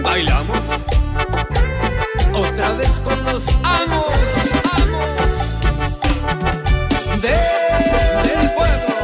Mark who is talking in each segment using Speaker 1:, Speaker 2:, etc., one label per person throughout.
Speaker 1: Bailamos otra vez con los amos del pueblo.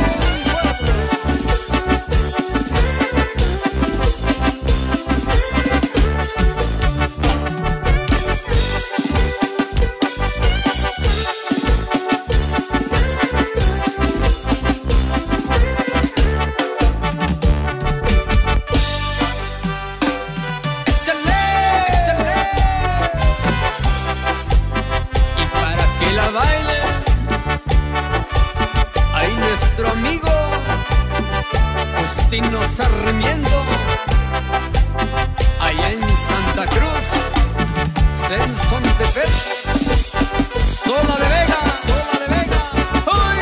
Speaker 1: Nuestro amigo Justino Sarmiento, allá en Santa Cruz, Sensontepec, Sola de Vega. ¡Ay!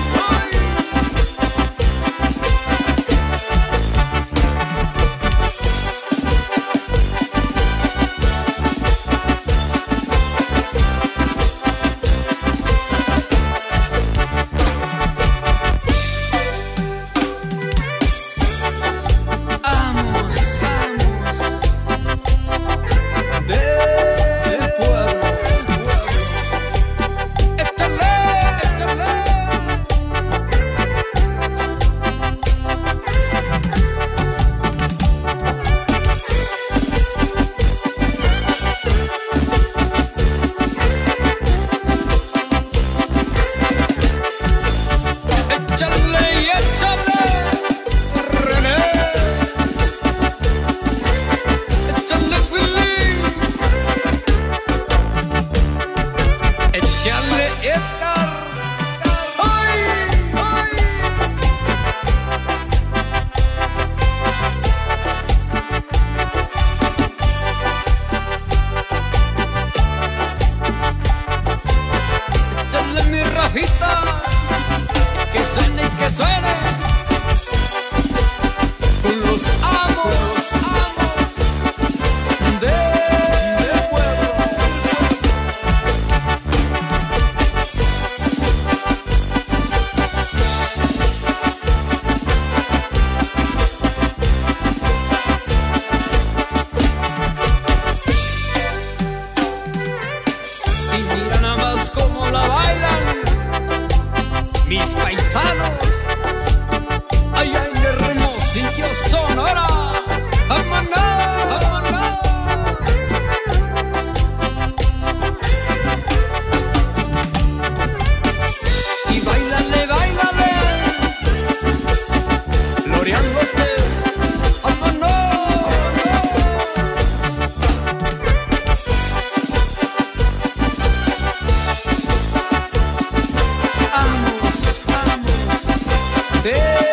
Speaker 1: Mi Rafita, que suene y que suene con los amos del pueblo. Y mira nada más cómo la bailan mis paisanos allá en Hermosillo, Sonora. ¡Vámonos! Y báilale, Lorian López. ¡Vámonos! Amos del